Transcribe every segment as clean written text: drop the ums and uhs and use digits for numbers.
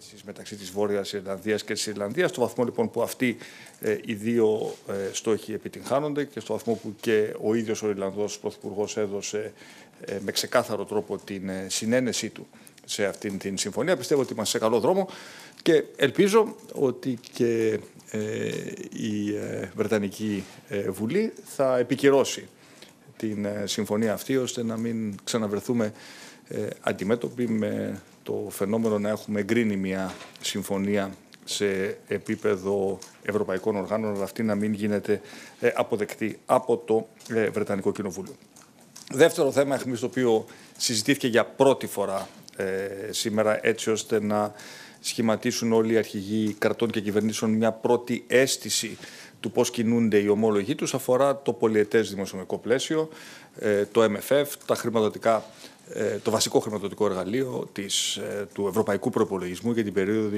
μεταξύ της Βόρειας Ιρλανδίας και της Ιρλανδίας, στο βαθμό λοιπόν που αυτοί οι δύο στόχοι επιτυγχάνονται και στο βαθμό που και ο ίδιος ο Ιρλανδός Πρωθυπουργός έδωσε με ξεκάθαρο τρόπο την συνένεσή του σε αυτήν την συμφωνία. Πιστεύω ότι είμαστε σε καλό δρόμο και ελπίζω ότι και η Βρετανική Βουλή θα επικυρώσει την συμφωνία αυτή, ώστε να μην ξαναβρεθούμε αντιμέτωποι με το φαινόμενο να έχουμε εγκρίνει μια συμφωνία σε επίπεδο ευρωπαϊκών οργάνων, αλλά αυτή να μην γίνεται αποδεκτή από το Βρετανικό Κοινοβούλιο. Δεύτερο θέμα, το οποίο συζητήθηκε για πρώτη φορά σήμερα, έτσι ώστε να σχηματίσουν όλοι οι αρχηγοί κρατών και κυβερνήσεων μια πρώτη αίσθηση του πώς κινούνται οι ομόλογοι τους, αφορά το πολυετές δημοσιονομικό πλαίσιο, το MFF, το βασικό χρηματοδοτικό εργαλείο του Ευρωπαϊκού Προϋπολογισμού για την περίοδο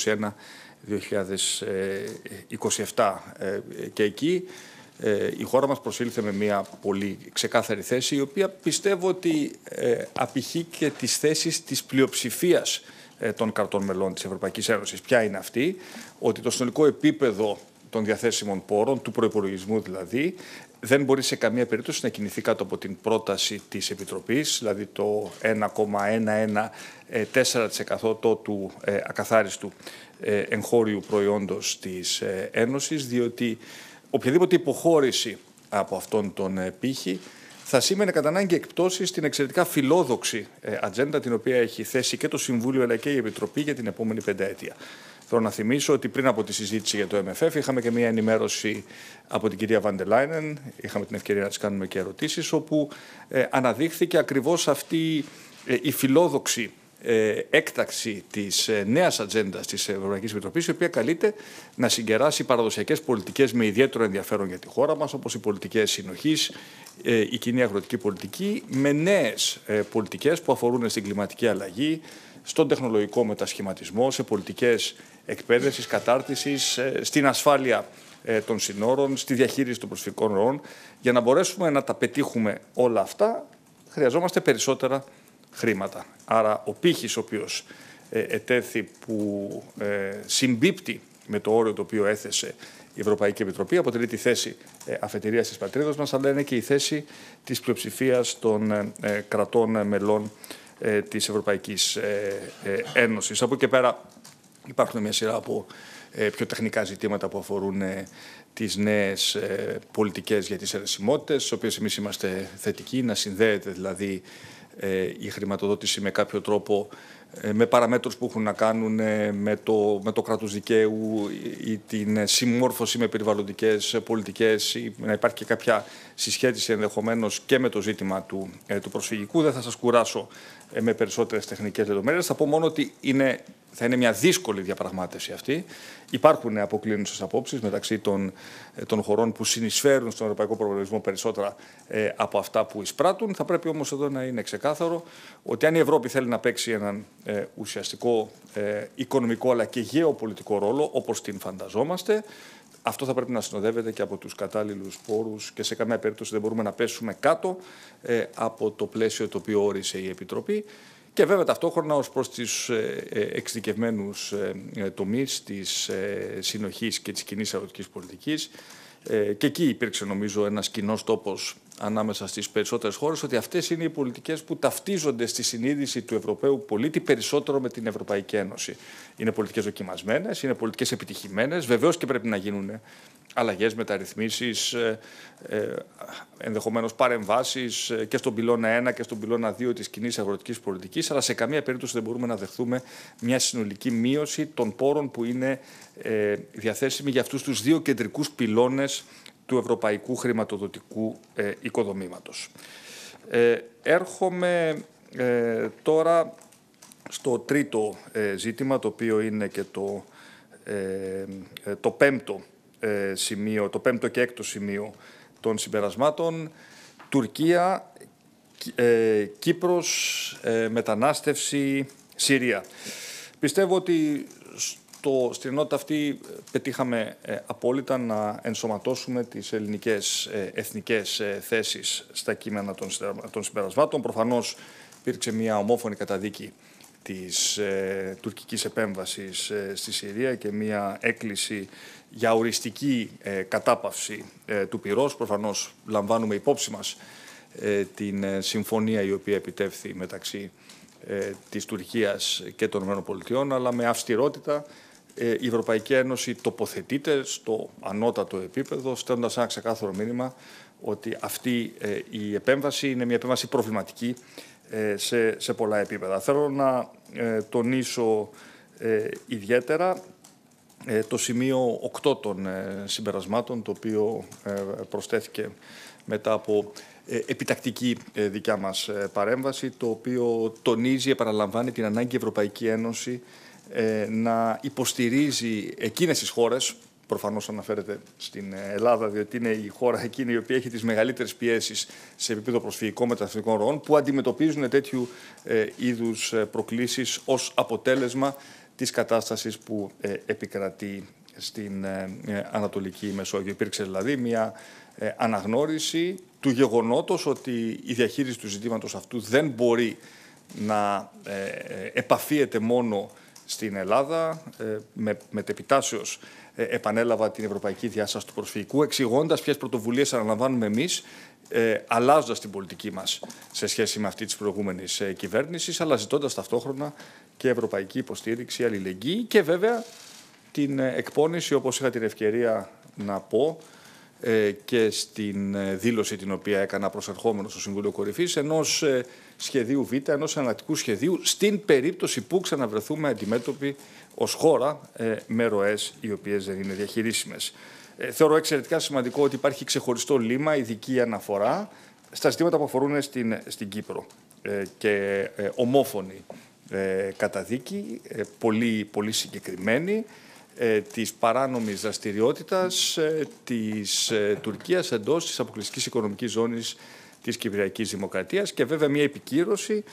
2021-2027. Και εκεί η χώρα μας προσήλθε με μια πολύ ξεκάθαρη θέση, η οποία πιστεύω ότι απηχεί και τις θέσεις της πλειοψηφίας των κρατών μελών της Ευρωπαϊκής Ένωσης. Ποια είναι αυτή? Ότι το συνολικό επίπεδο των διαθέσιμων πόρων, του προϋπολογισμού δηλαδή, δεν μπορεί σε καμία περίπτωση να κινηθεί κάτω από την πρόταση της Επιτροπής, δηλαδή το 1,114% του ακαθάριστου εγχώριου προϊόντος της Ένωσης, διότι οποιαδήποτε υποχώρηση από αυτόν τον πύχη θα σήμαινε κατά ανάγκη εκπτώσεις στην εξαιρετικά φιλόδοξη ατζέντα, την οποία έχει θέσει και το Συμβούλιο αλλά και η Επιτροπή για την επόμενη πενταετία. Θέλω να θυμίσω ότι πριν από τη συζήτηση για το MFF είχαμε και μια ενημέρωση από την κυρία Βαν ντερ Λάιενεν, είχαμε την ευκαιρία να της κάνουμε και ερωτήσεις, όπου αναδείχθηκε ακριβώς αυτή η φιλόδοξη έκταξη της νέας ατζέντας της Ευρωπαϊκής Επιτροπής, η οποία καλείται να συγκεράσει παραδοσιακές πολιτικές με ιδιαίτερο ενδιαφέρον για τη χώρα μας, όπως οι πολιτικές συνοχής, η κοινή αγροτική πολιτική, με νέες πολιτικές που αφορούν στην κλιματική αλλαγή, στον τεχνολογικό μετασχηματισμό, σε πολιτικές εκπαίδευσης, κατάρτισης, στην ασφάλεια των συνόρων, στη διαχείριση των προσφυγικών ροών. Για να μπορέσουμε να τα πετύχουμε όλα αυτά, χρειαζόμαστε περισσότερα χρήματα. Άρα ο πύχης ο οποίος ετέθη, που συμπίπτει με το όριο το οποίο έθεσε η Ευρωπαϊκή Επιτροπή, αποτελεί τη θέση αφετηρίας της πατρίδας μας, αλλά είναι και η θέση της πλειοψηφίας των κρατών μελών της Ευρωπαϊκής Ένωσης. Από εκεί και πέρα υπάρχουν μια σειρά από πιο τεχνικά ζητήματα που αφορούν τις νέες πολιτικές για τις αιρεσιμότητες, στις οποίες εμείς είμαστε θετικοί, να συνδέεται δηλαδή η χρηματοδότηση με κάποιο τρόπο με παραμέτρους που έχουν να κάνουν με το κράτος δικαίου ή την συμμόρφωση με περιβαλλοντικές πολιτικές, ή να υπάρχει και κάποια συσχέτιση ενδεχομένως και με το ζήτημα του προσφυγικού. Δεν θα σας κουράσω με περισσότερες τεχνικές λεπτομέρειες. Θα πω μόνο ότι θα είναι μια δύσκολη διαπραγμάτευση αυτή. Υπάρχουν αποκλίνουσες απόψεις μεταξύ των χωρών που συνεισφέρουν στον ευρωπαϊκό προβληματισμό περισσότερα από αυτά που εισπράττουν. Θα πρέπει όμως εδώ να είναι ξεκάθαρο ότι αν η Ευρώπη θέλει να παίξει έναν ουσιαστικό οικονομικό αλλά και γεωπολιτικό ρόλο, όπως την φανταζόμαστε, αυτό θα πρέπει να συνοδεύεται και από τους κατάλληλους πόρους και σε καμία περίπτωση δεν μπορούμε να πέσουμε κάτω από το πλαίσιο το οποίο όρισε η Επιτροπή. Και βέβαια ταυτόχρονα ως προς τις εξειδικευμένους τομείς της συνοχής και της κοινής αγροτικής πολιτικής, και εκεί υπήρξε νομίζω ένας κοινός τόπος ανάμεσα στις περισσότερες χώρες, ότι αυτές είναι οι πολιτικές που ταυτίζονται στη συνείδηση του Ευρωπαίου πολίτη περισσότερο με την Ευρωπαϊκή Ένωση. Είναι πολιτικές δοκιμασμένες, είναι πολιτικές επιτυχημένες, βεβαίως και πρέπει να γίνουν αλλαγές, μεταρρυθμίσεις, ενδεχομένως παρεμβάσεις και στον πυλώνα 1 και στον πυλώνα 2 της κοινής αγροτικής πολιτικής, αλλά σε καμία περίπτωση δεν μπορούμε να δεχθούμε μια συνολική μείωση των πόρων που είναι διαθέσιμοι για αυτούς τους δύο κεντρικούς πυλώνες του ευρωπαϊκού χρηματοδοτικού οικοδομήματος. Έρχομαι τώρα στο τρίτο ζήτημα, το οποίο είναι και το πέμπτο σημείο, το πέμπτο και έκτο σημείο των συμπερασμάτων. Τουρκία, Κύπρος, μετανάστευση, Συρία. Πιστεύω ότι στην ενότητα αυτή πετύχαμε απόλυτα να ενσωματώσουμε τις ελληνικές εθνικές θέσεις στα κείμενα των συμπερασμάτων. Προφανώς υπήρξε μια ομόφωνη καταδίκη της τουρκικής επέμβασης στη Συρία και μια έκκληση για οριστική κατάπαυση του πυρός. Προφανώς λαμβάνουμε υπόψη μας την συμφωνία η οποία επιτεύχθη μεταξύ της Τουρκίας και των ΗΠΑ, αλλά με αυστηρότητα η Ευρωπαϊκή Ένωση τοποθετείται στο ανώτατο επίπεδο, στέλνοντας ένα ξεκάθαρο μήνυμα ότι αυτή η επέμβαση είναι μια επέμβαση προβληματική σε πολλά επίπεδα. Θέλω να τονίσω ιδιαίτερα το σημείο 8 των συμπερασμάτων, το οποίο προσθέθηκε μετά από επιτακτική δικιά μας παρέμβαση, το οποίο τονίζει, επαναλαμβάνει την ανάγκη η Ευρωπαϊκή Ένωση να υποστηρίζει εκείνες τις χώρες, προφανώς αναφέρεται στην Ελλάδα, διότι είναι η χώρα εκείνη η οποία έχει τις μεγαλύτερες πιέσεις σε επίπεδο προσφυγικών μεταναστευτικών ροών, που αντιμετωπίζουν τέτοιου είδους προκλήσεις ως αποτέλεσμα της κατάστασης που επικρατεί στην Ανατολική Μεσόγειο. Υπήρξε δηλαδή μια αναγνώριση του γεγονότος ότι η διαχείριση του ζητήματος αυτού δεν μπορεί να επαφίεται μόνο στην Ελλάδα. Μετεπιτάσεως επανέλαβα την ευρωπαϊκή διάσταση του προσφυγικού, εξηγώντας ποιες πρωτοβουλίες αναλαμβάνουμε εμείς, αλλάζοντας την πολιτική μας σε σχέση με αυτή της προηγούμενης κυβέρνησης, αλλά ζητώντας ταυτόχρονα και ευρωπαϊκή υποστήριξη, αλληλεγγύη και βέβαια την εκπόνηση, όπως είχα την ευκαιρία να πω και στην δήλωση την οποία έκανα προσερχόμενο στο Συμβούλιο Κορυφής, ενός σχεδίου Β, ενός εναλλακτικού σχεδίου, στην περίπτωση που ξαναβρεθούμε αντιμέτωποι ως χώρα με ροές οι οποίες δεν είναι διαχειρίσιμες. Θεωρώ εξαιρετικά σημαντικό ότι υπάρχει ξεχωριστό λίμα, ειδική αναφορά στα ζητήματα που αφορούν στην Κύπρο και ομόφωνη καταδίκη, πολύ συγκεκριμένη, της παράνομης δραστηριότητας της Τουρκίας εντός της αποκλειστικής οικονομικής ζώνης της Κυπριακής Δημοκρατίας και βέβαια μια επικύρωση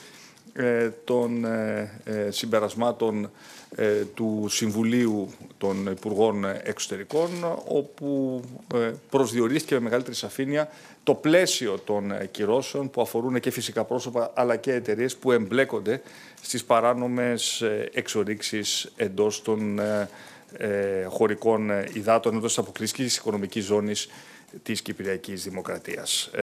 των συμπερασμάτων του Συμβουλίου των Υπουργών Εξωτερικών, όπου προσδιορίστηκε με μεγαλύτερη σαφήνεια το πλαίσιο των κυρώσεων που αφορούν και φυσικά πρόσωπα αλλά και εταιρείες που εμπλέκονται στις παράνομες εξορίξεις εντός των χωρικών υδάτων, εντός της αποκλειστικής οικονομικής ζώνης της Κυπριακής Δημοκρατίας.